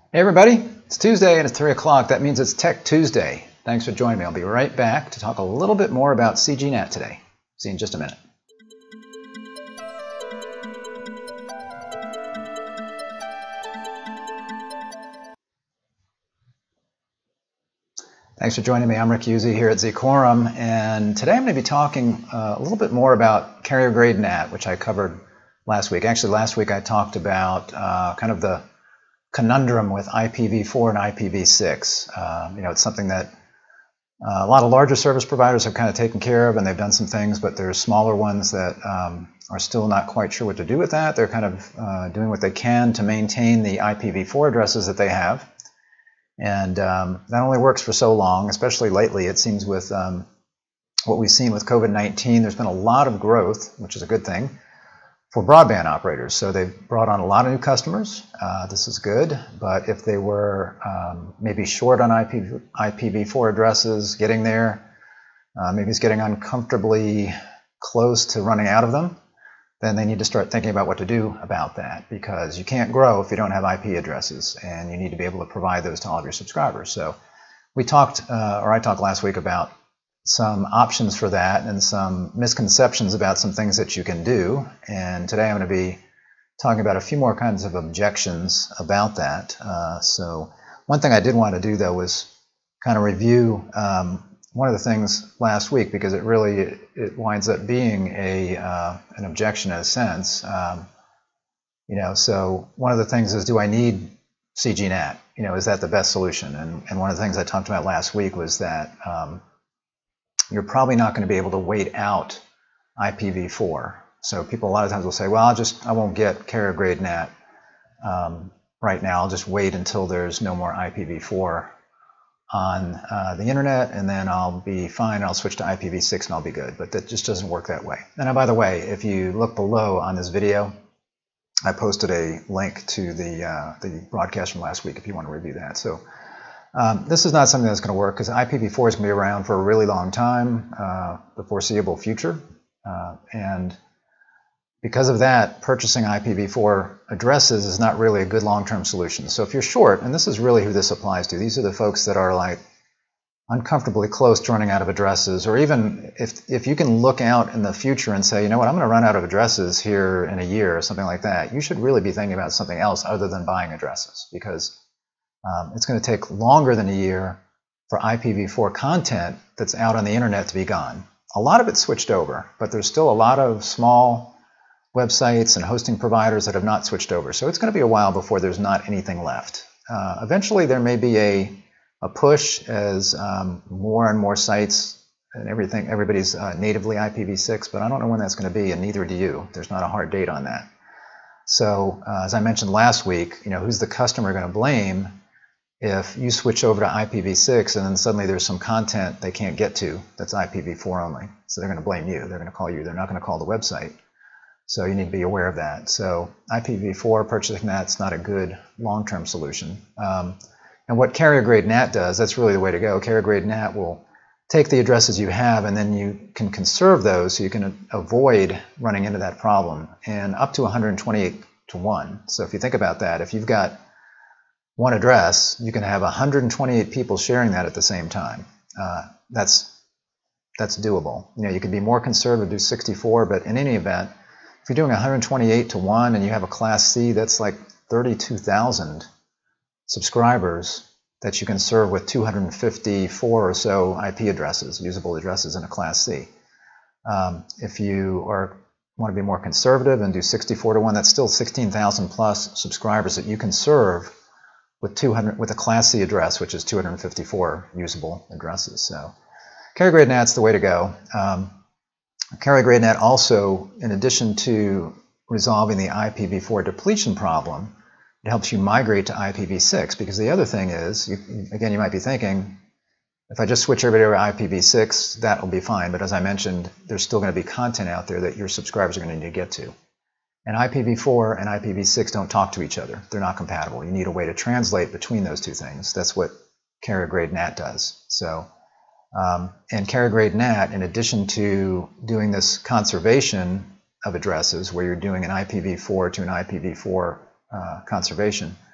Hey everybody, it's Tuesday and it's 3 o'clock. That means it's Tech Tuesday. Thanks for joining me. I'll be right back to talk a little bit more about CGNAT today. See you in just a minute. Thanks for joining me. I'm Rick Uzzi here at Zquorum, and today I'm going to be talking a little bit more about Carrier Grade NAT, which I covered last week. Actually, last week I talked about kind of the conundrum with IPv4 and IPv6. It's something that a lot of larger service providers have kind of taken care of, and they've done some things, but there's smaller ones that are still not quite sure what to do with that. They're kind of doing what they can to maintain the IPv4 addresses that they have. And that only works for so long, especially lately. It seems with what we've seen with COVID-19, there's been a lot of growth, which is a good thing, for broadband operators. So they've brought on a lot of new customers. This is good, but if they were maybe short on IPv4 addresses, getting there, maybe it's getting uncomfortably close to running out of them, then they need to start thinking about what to do about that, because you can't grow if you don't have IP addresses, and you need to be able to provide those to all of your subscribers. So we talked, or I talked last week about some options for that and some misconceptions about some things that you can do, and today I'm going to be talking about a few more kinds of objections about that. So one thing I did want to do though was kind of review one of the things last week, because it winds up being an objection in a sense. So one of the things is, do I need CGNAT? Is that the best solution? And one of the things I talked about last week was that you're probably not going to be able to wait out IPv4. So people a lot of times will say, well, I won't get Carrier Grade NAT right now. I'll just wait until there's no more IPv4 on the internet, and then I'll be fine. I'll switch to IPv6 and I'll be good. But that just doesn't work that way. And by the way, if you look below on this video, I posted a link to the broadcast from last week if you want to review that. So this is not something that's going to work, because IPv4 is going to be around for a really long time, the foreseeable future. And because of that, purchasing IPv4 addresses is not really a good long-term solution. So if you're short, and this is really who this applies to, these are the folks that are like uncomfortably close to running out of addresses, or even if you can look out in the future and say, you know what, I'm going to run out of addresses here in a year or something like that, you should really be thinking about something else other than buying addresses, because it's going to take longer than a year for IPv4 content that's out on the internet to be gone. A lot of it's switched over, but there's still a lot of small websites and hosting providers that have not switched over. So it's going to be a while before there's not anything left. Eventually there may be a push as more and more sites and everybody's natively IPv6, but I don't know when that's going to be, and neither do you. There's not a hard date on that. So as I mentioned last week, who's the customer going to blame if you switch over to IPv6 and then suddenly there's some content they can't get to that's IPv4 only? So they're going to blame you. They're going to call you. They're not going to call the website. So you need to be aware of that. So IPv4 purchasing that's not a good long-term solution. And what Carrier Grade NAT does, that's really the way to go. Carrier Grade NAT will take the addresses you have, and then you can conserve those so you can avoid running into that problem, and up to 128 to 1. So if you think about that, if you've got one address, you can have 128 people sharing that at the same time. That's doable. You can be more conservative, do 64, but in any event, if you're doing 128 to 1 and you have a Class C, that's like 32,000 subscribers that you can serve with 254 or so IP addresses, usable addresses in a Class C. If you want to be more conservative and do 64 to 1, that's still 16,000 plus subscribers that you can serve with a Class C address, which is 254 usable addresses. So Carrier Grade NAT's the way to go. Carrier Grade NAT also, in addition to resolving the IPv4 depletion problem, it helps you migrate to IPv6, because the other thing is, again, you might be thinking, if I just switch everybody over to IPv6, that will be fine. But as I mentioned, there's still going to be content out there that your subscribers are going to need to get to. And IPv4 and IPv6 don't talk to each other. They're not compatible. You need a way to translate between those two things. That's what Carrier Grade NAT does. So, and Carrier Grade NAT, in addition to doing this conservation of addresses, where you're doing an IPv4 to an IPv4 conservation,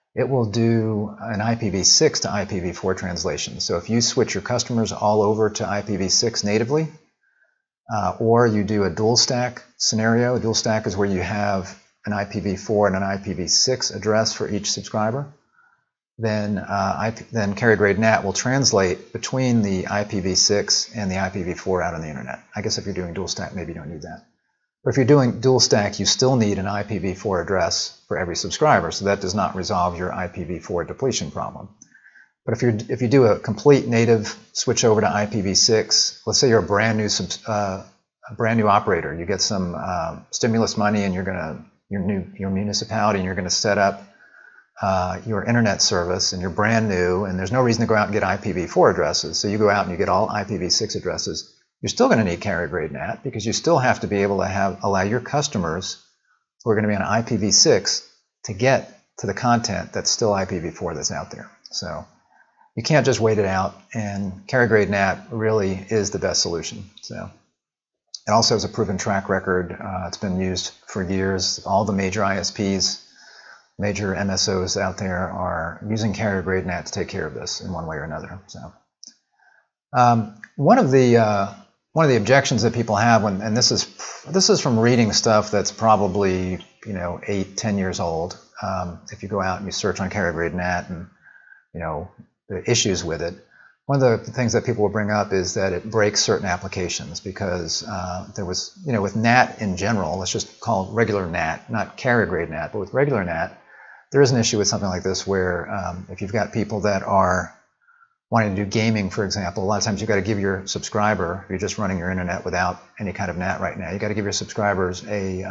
it will do an IPv6 to IPv4 translation. So if you switch your customers all over to IPv6 natively, or you do a dual stack scenario. A dual stack is where you have an IPv4 and an IPv6 address for each subscriber. Then Carrier Grade NAT will translate between the IPv6 and the IPv4 out on the internet. I guess if you're doing dual stack, maybe you don't need that. But if you're doing dual stack, you still need an IPv4 address for every subscriber, so that does not resolve your IPv4 depletion problem. But if you do a complete native switch over to IPv6, let's say you're a brand new operator, you get some stimulus money and your municipality, and you're going to set up your internet service, and you're brand new, and there's no reason to go out and get IPv4 addresses. So you go out and you get all IPv6 addresses. You're still going to need Carrier Grade NAT because you still have to be able to allow your customers who are going to be on IPv6 to get to the content that's still IPv4 that's out there. So you can't just wait it out, and Carrier Grade NAT really is the best solution. So it also has a proven track record. It's been used for years. All the major ISPs, major MSOs out there are using Carrier Grade NAT to take care of this in one way or another. So one of the objections that people have, and this is from reading stuff that's probably 8-10 years old. If you go out and you search on Carrier Grade NAT and the issues with it, one of the things that people will bring up is that it breaks certain applications because there was, with NAT in general, let's just call it regular NAT, not Carrier Grade NAT, but with regular NAT, there is an issue with something like this where if you've got people that are wanting to do gaming, for example, a lot of times you've got to give your subscriber, if you're just running your internet without any kind of NAT right now, you've got to give your subscribers a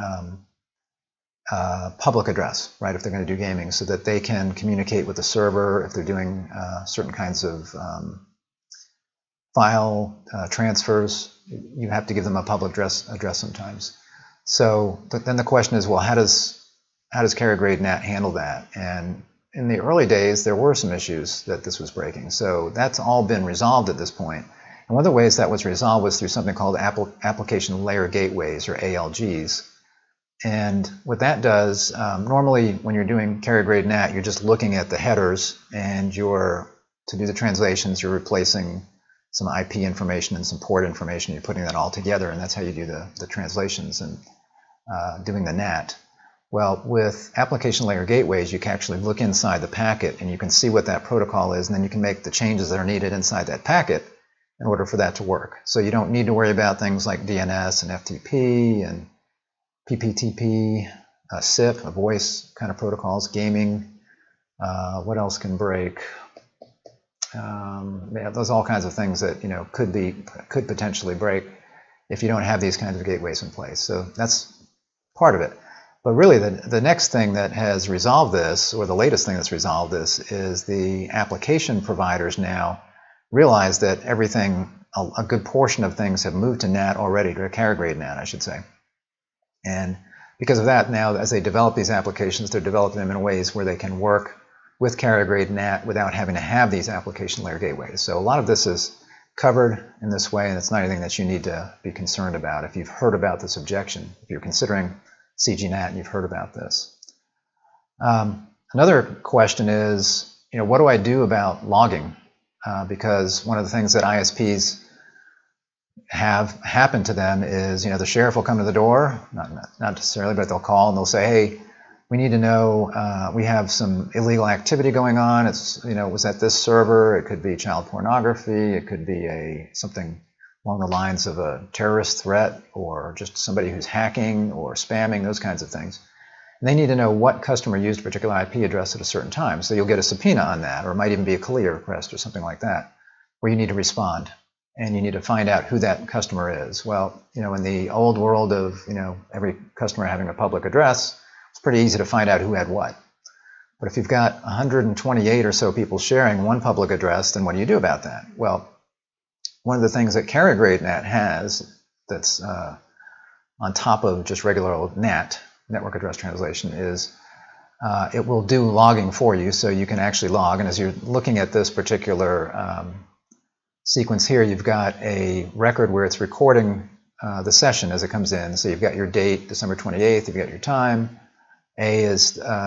public address, right, if they're going to do gaming, so that they can communicate with the server. If they're doing certain kinds of file transfers, you have to give them a public address sometimes. So then the question is, well, how does Carrier Grade NAT handle that? And in the early days, there were some issues that this was breaking. So that's all been resolved at this point. And one of the ways that was resolved was through something called application layer gateways, or ALGs. And what that does, normally when you're doing Carrier Grade NAT, you're just looking at the headers, and to do the translations, you're replacing some IP information and some port information. You're putting that all together, and that's how you do the translations and doing the NAT. Well, with application layer gateways, you can actually look inside the packet, and you can see what that protocol is, and then you can make the changes that are needed inside that packet in order for that to work. So you don't need to worry about things like DNS and FTP and PPTP, SIP, voice kind of protocols, gaming. What else can break? There's all kinds of things that could potentially break if you don't have these kinds of gateways in place. So that's part of it. But really, the next thing that has resolved this, or the latest thing that's resolved this, is the application providers now realize that a good portion of things have moved to NAT already, to Carrier Grade NAT, I should say. And because of that, now as they develop these applications, they're developing them in ways where they can work with Carrier Grade NAT without having to have these application layer gateways. So a lot of this is covered in this way, and it's not anything that you need to be concerned about if you've heard about this objection. If you're considering CGNAT and you've heard about this. Another question is, what do I do about logging? Because one of the things that ISPs have happen to them is, the sheriff will come to the door, not necessarily, but they'll call and they'll say, hey, we need to know, we have some illegal activity going on. It's, it was at this server. It could be child pornography. It could be something along the lines of a terrorist threat, or just somebody who's hacking or spamming, those kinds of things. And they need to know what customer used a particular IP address at a certain time. So you'll get a subpoena on that, or it might even be a CALIA request or something like that, where you need to respond. And you need to find out who that customer is. Well, in the old world of, every customer having a public address, it's pretty easy to find out who had what. But if you've got 128 or so people sharing one public address, then what do you do about that? Well, one of the things that Carrier Grade NAT has that's on top of just regular old NAT, network address translation, is it will do logging for you, so you can actually log. And as you're looking at this particular sequence here, you've got a record where it's recording the session as it comes in. So you've got your date, December 28th, you've got your time. A is the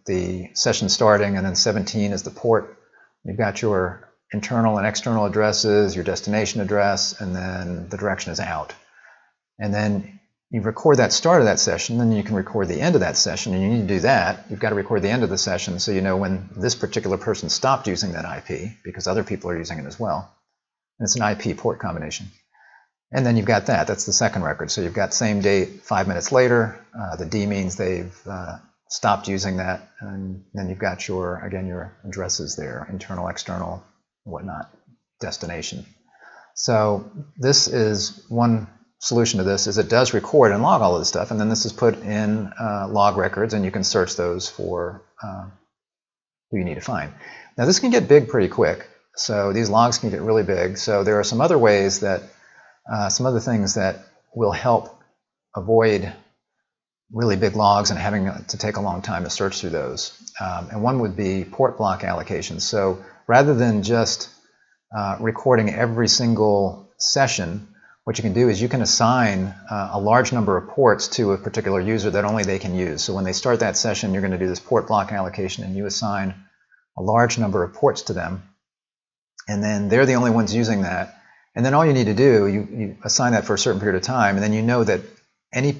the session starting, and then 17 is the port. You've got your internal and external addresses, your destination address, and then the direction is out. And then you record that start of that session, then you can record the end of that session, and you need to do that. You've got to record the end of the session so you know when this particular person stopped using that IP, because other people are using it as well. And it's an IP port combination. And then you've got that. That's the second record. So you've got same date, 5 minutes later. The D means they've stopped using that. And then you've got your, again, your addresses there, internal, external, whatnot, destination. So this is one solution to this, is it does record and log all of this stuff. And then this is put in log records, and you can search those for who you need to find. Now this can get big pretty quick. So these logs can get really big. So there are some other ways that some other things that will help avoid really big logs and having to take a long time to search through those. And one would be port block allocation. So rather than just recording every single session, what you can do is you can assign a large number of ports to a particular user that only they can use. So when they start that session, you're going to do this port block allocation, and you assign a large number of ports to them. And then they're the only ones using that. And then all you need to do, you assign that for a certain period of time, and then you know that any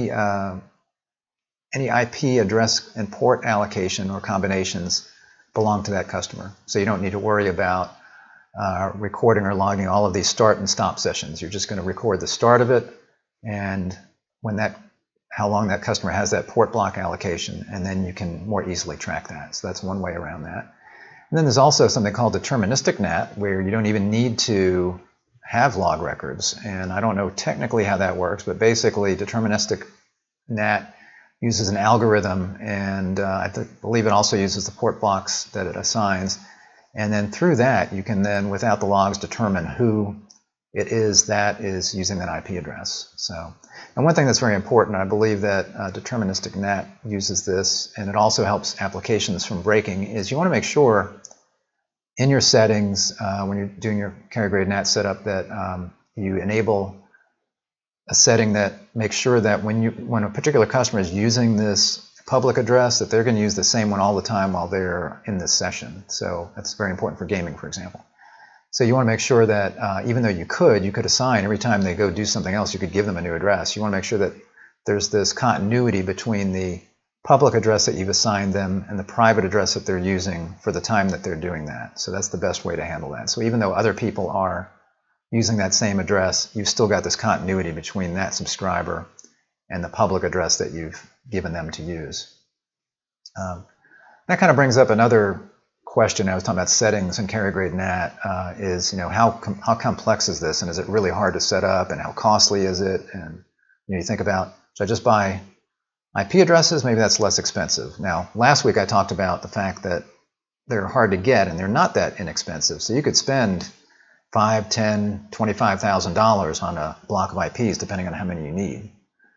IP address and port allocation or combinations belong to that customer. So you don't need to worry about recording or logging all of these start and stop sessions. You're just going to record the start of it and how long that customer has that port block allocation, and then you can more easily track that. So that's one way around that. And then there's also something called deterministic NAT, where you don't even need to have log records. And I don't know technically how that works, but basically deterministic NAT uses an algorithm, and I believe it also uses the port blocks that it assigns. And then through that, you can then, without the logs, determine who it is that is using that IP address. So, and one thing that's very important, I believe that deterministic NAT uses this, and it also helps applications from breaking, is you want to make sure in your settings, when you're doing your Carrier Grade NAT setup, that you enable a setting that makes sure that when a particular customer is using this public address, that they're going to use the same one all the time while they're in this session. So that's very important for gaming, for example. So you want to make sure that even though you could assign every time they go do something else, you could give them a new address. You want to make sure that there's this continuity between the public address that you've assigned them and the private address that they're using for the time that they're doing that. So that's the best way to handle that. So even though other people are using that same address, you've still got this continuity between that subscriber and the public address that you've given them to use. That kind of brings up another question. I was talking about settings in Carrier Grade NAT, is how complex is this, and is it really hard to set up, and how costly is it? And you think about, should I just buy IP addresses? Maybe that's less expensive. Now, last week I talked about the fact that they're hard to get and they're not that inexpensive. So you could spend $5,000, $10,000, $25,000 on a block of IPs, depending on how many you need.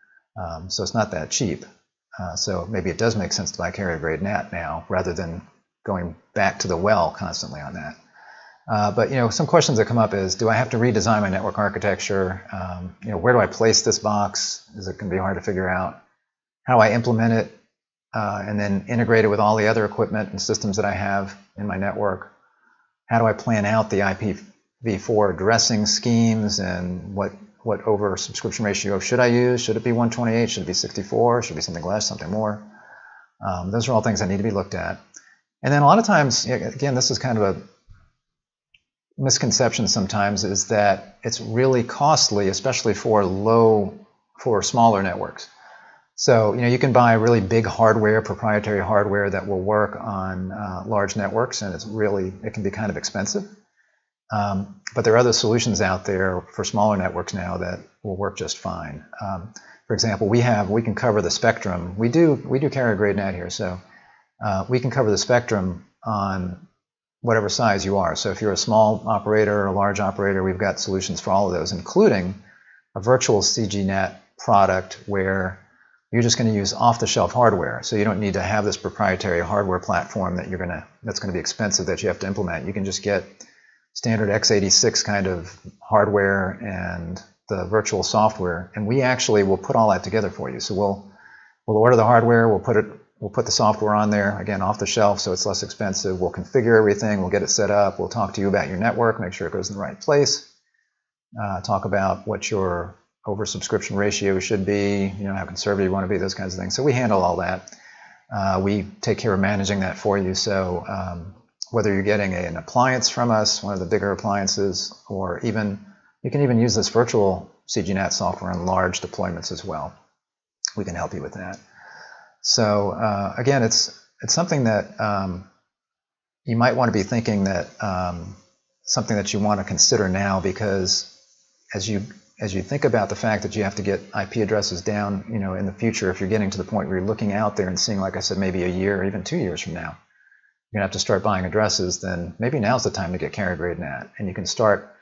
So it's not that cheap. So maybe it does make sense to buy Carrier Grade NAT now, rather than going back to the well constantly on that. But some questions that come up is, do I have to redesign my network architecture? Where do I place this box? Is it going to be hard to figure out? How do I implement it and then integrate it with all the other equipment and systems that I have in my network? How do I plan out the IPv4 addressing schemes, and what over subscription ratio should I use? Should it be 128? Should it be 64? Should it be something less, something more? Those are all things that need to be looked at. And then a lot of times, again, this is kind of a misconception sometimes, is that it's really costly, especially for smaller networks. So you can buy really big hardware, proprietary hardware that will work on large networks, and it can be kind of expensive. But there are other solutions out there for smaller networks now that will work just fine. For example, we can cover the spectrum. We do Carrier Grade NAT here, so we can cover the spectrum on whatever size you are. So if you're a small operator or a large operator, we've got solutions for all of those, including a virtual CGNAT product where you're just going to use off-the-shelf hardware. So you don't need to have this proprietary hardware platform that's going to be expensive, that you have to implement. You can just get standard x86 kind of hardware and the virtual software, and we actually will put all that together for you. So we'll order the hardware, we'll We'll put the software on there, again, off the shelf, so it's less expensive. We'll configure everything. We'll get it set up. We'll talk to you about your network, make sure it goes in the right place. Talk about what your oversubscription ratio should be, how conservative you want to be, those kinds of things. So we handle all that. We take care of managing that for you. So whether you're getting an appliance from us, one of the bigger appliances, or even you can even use this virtual CGNAT software on large deployments as well. We can help you with that. So again, it's something that you might want to be thinking that something that you want to consider now, because as you think about the fact that you have to get IP addresses down, in the future, if you're getting to the point where you're looking out there and seeing, like I said, maybe a year or even 2 years from now, you're gonna have to start buying addresses, then maybe now's the time to get Carrier Grade NAT, and you can start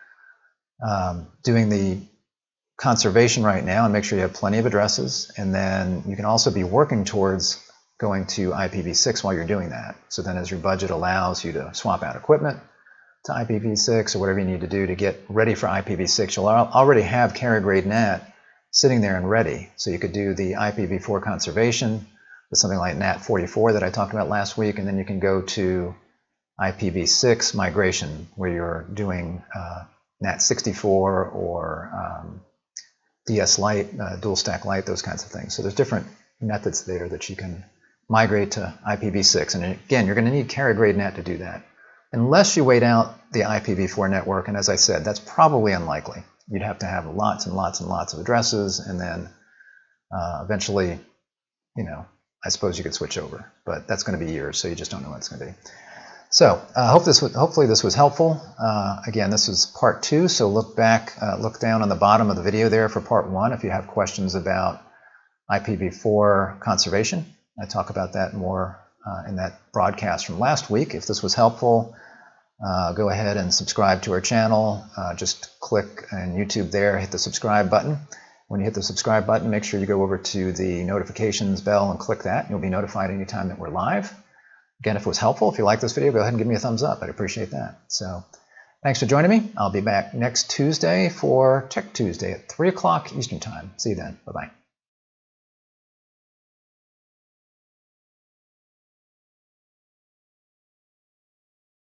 doing the conservation right now and make sure you have plenty of addresses, and then you can also be working towards going to IPv6 while you're doing that. So then as your budget allows you to swap out equipment to IPv6 or whatever you need to do to get ready for IPv6, you'll already have Carrier Grade NAT sitting there and ready. So you could do the IPv4 conservation with something like NAT 44 that I talked about last week, and then you can go to IPv6 migration where you're doing NAT 64 or DS Lite, dual stack Lite, those kinds of things. So there's different methods there that you can migrate to IPv6. And again, you're going to need Carrier Grade NAT to do that, unless you wait out the IPv4 network. And as I said, that's probably unlikely. You'd have to have lots and lots and lots of addresses, and then eventually, I suppose you could switch over. But that's going to be years, so you just don't know what it's going to be. So hopefully this was helpful. Again, this is part 2, so look down on the bottom of the video there for part 1 if you have questions about IPv4 conservation. I talk about that more in that broadcast from last week. If this was helpful, go ahead and subscribe to our channel. Just click on YouTube there, hit the subscribe button. When you hit the subscribe button, make sure you go over to the notifications bell and click that. You'll be notified anytime that we're live. Again, if it was helpful, if you like this video, go ahead and give me a thumbs up. I'd appreciate that. So thanks for joining me. I'll be back next Tuesday for Tech Tuesday at 3 o'clock Eastern Time. See you then. Bye-bye.